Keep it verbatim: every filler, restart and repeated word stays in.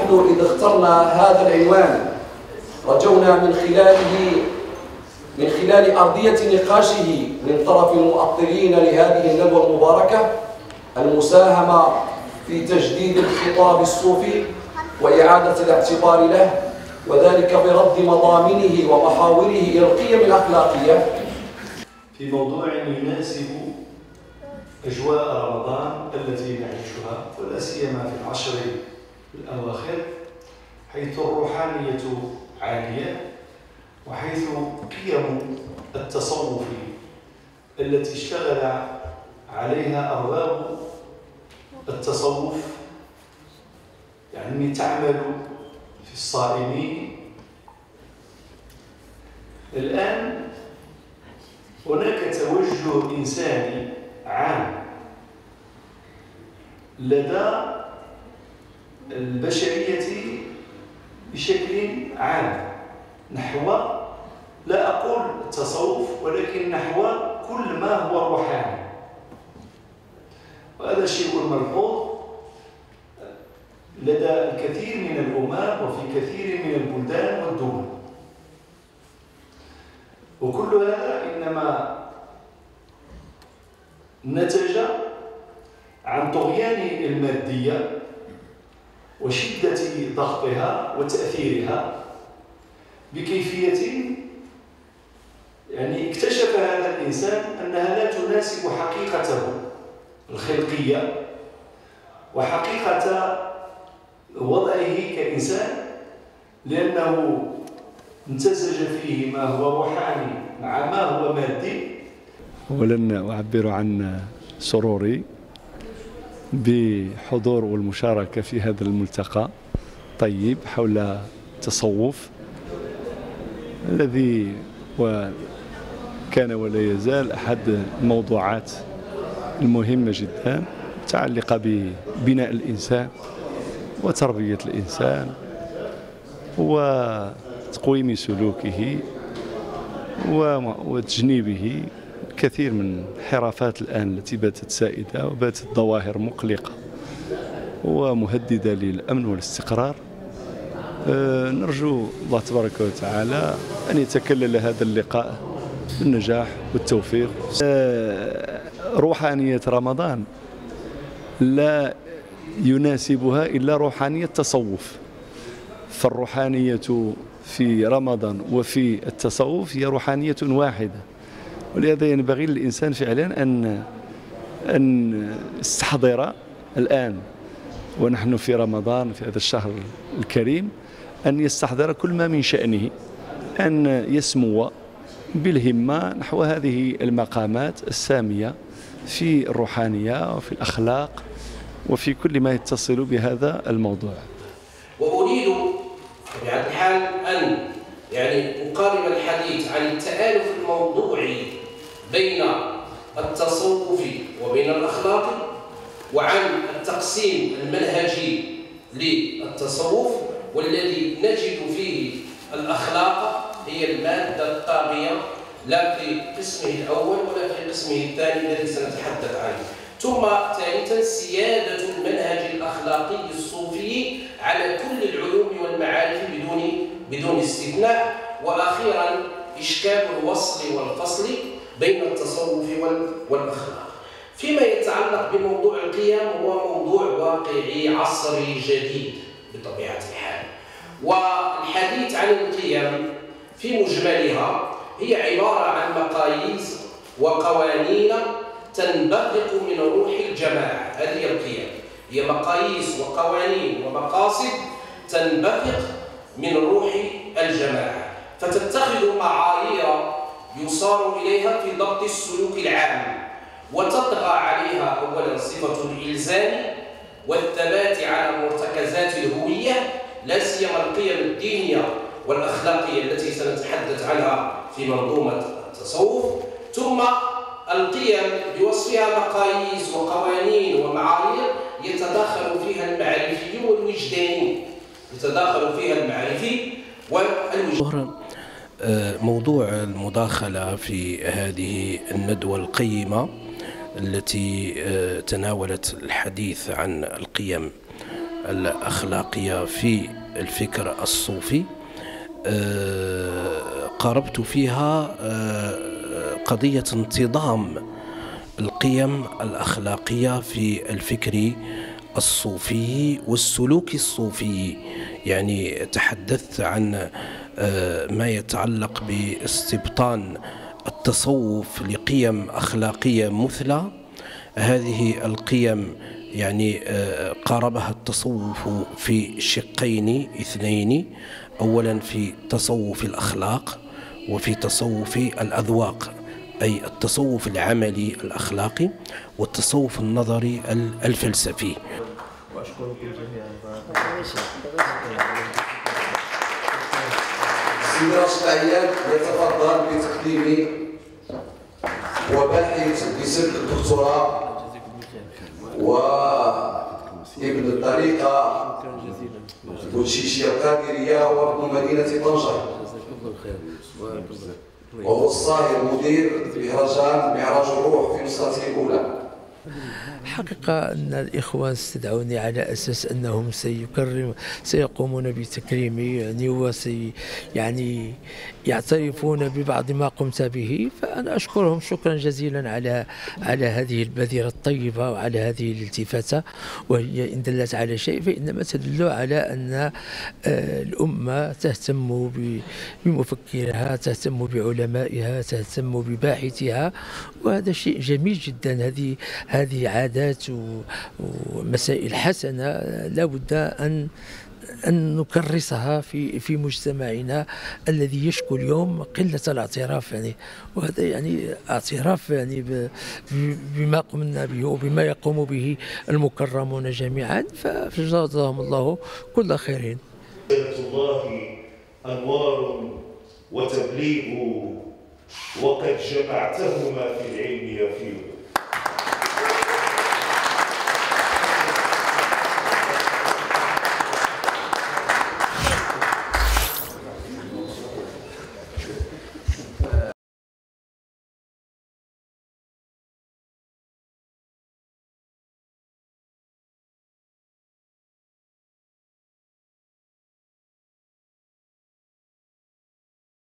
ونحن إذا اخترنا هذا العنوان رجونا من خلاله من خلال أرضية نقاشه من طرف المؤطرين لهذه الندوة المباركة المساهمة في تجديد الخطاب الصوفي وإعادة الاعتبار له، وذلك برد مضامنه ومحاوره إلى القيم الأخلاقية في موضوع يناسب أجواء رمضان التي نعيشها، ولا سيما في العشر الأواخر، حيث الروحانية عالية، وحيث قيم التصوف التي اشتغل عليها أرباب التصوف يعني تعمل في الصائمين. الآن هناك توجه إنساني عام لدى البشرية بشكل عام نحو، لا أقول التصوف، ولكن نحو كل ما هو روحاني، وهذا شيء ملحوظ لدى الكثير من الأمم وفي كثير من البلدان والدول. وكل هذا إنما نتج عن طغيان المادية وشدة ضغطها وتأثيرها بكيفية يعني اكتشف هذا الإنسان أنها لا تناسب حقيقته الخلقية وحقيقة وضعه كإنسان، لأنه امتزج فيه ما هو روحاني مع ما هو مادي. أولا أعبر عن سروري بحضور والمشاركة في هذا الملتقى طيب حول التصوف الذي وكان ولا يزال أحد الموضوعات المهمة جدا متعلقة ببناء الإنسان وتربية الإنسان وتقويم سلوكه وتجنيبه كثير من الانحرافات الآن التي باتت سائدة وباتت ظواهر مقلقة ومهددة للأمن والاستقرار. أه نرجو الله تبارك وتعالى أن يتكلل هذا اللقاء بالنجاح والتوفيق. أه روحانية رمضان لا يناسبها إلا روحانية التصوف، فالروحانية في رمضان وفي التصوف هي روحانية واحدة، ولهذا ينبغي للإنسان فعلا أن أن يستحضر الآن ونحن في رمضان في هذا الشهر الكريم أن يستحضر كل ما من شأنه أن يسمو بالهمة نحو هذه المقامات السامية في الروحانية وفي الأخلاق وفي كل ما يتصل بهذا الموضوع. وأريد بطبيعة الحال أن يعني أقارب الحديث عن التآلف الموضوعي بين التصوف وبين الأخلاق، وعن التقسيم المنهجي للتصوف، والذي نجد فيه الأخلاق هي المادة الطاغية لا في قسمه الأول ولا في قسمه الثاني الذي سنتحدث عنه. ثم ثالثا سيادة المنهج الأخلاقي الصوفي على كل العلوم والمعارف بدون بدون استثناء. وأخيرا إشكال الوصل والفصل بين التصوف والأخلاق. فيما يتعلق بموضوع القيم، هو موضوع واقعي عصري جديد بطبيعة الحال، والحديث عن القيم في مجملها هي عبارة عن مقاييس وقوانين تنبثق من روح الجماعة. هذه القيم هي مقاييس وقوانين ومقاصد تنبثق من روح الجماعة، فتتخذ معايير يصار إليها في ضبط السلوك العام، وتطغى عليها أولا صفة الإلزام والثبات على مرتكزات الهوية، لا سيما القيم الدينية والأخلاقية التي سنتحدث عنها في منظومة التصوف. ثم القيم بوصفها مقاييس وقوانين ومعايير يتداخل فيها المعرفي والوجداني، يتداخل فيها المعرفي والوجداني. موضوع المداخلة في هذه الندوة القيمة التي تناولت الحديث عن القيم الأخلاقية في الفكر الصوفي قاربت فيها قضية انتظام القيم الأخلاقية في الفكر الصوفي والسلوك الصوفي. يعني تحدثت عن ما يتعلق باستبطان التصوف لقيم أخلاقية مثلى. هذه القيم يعني قاربها التصوف في شقين اثنين، أولا في تصوف الأخلاق وفي تصوف الأذواق، أي التصوف العملي الأخلاقي والتصوف النظري الفلسفي. وأشكركم جميعا. سيدي راشد عياد يتفضل بتقديم وباحث بسلك الدكتوراه وابن الطريقة بوتشيشية القادرية وابن مدينة طنجة، وهو الصاهر مدير مهرجان معراج الروح في نسخته الأولى. حقيقة أن الإخوان استدعوني على أساس أنهم سيكرم سيقومون بتكريمي يعني وسي يعني يعترفون ببعض ما قمت به، فأنا أشكرهم شكرا جزيلا على على هذه البذرة الطيبة وعلى هذه الالتفاتة، وهي إن دلت على شيء فإنما تدل على أن الأمة تهتم بمفكرها، تهتم بعلمائها، تهتم بباحثها، وهذا شيء جميل جدا. هذه هذه عادات ومسائل حسنة لا بد أن أن نكرسها في في مجتمعنا الذي يشكو اليوم قلة الاعتراف، يعني وهذا يعني اعتراف يعني بما قمنا به وبما يقوم به المكرمون جميعا، فجزاهم الله كل خير. الله أنوار وتبليغ وقد جمعتهما في العلم يفيض.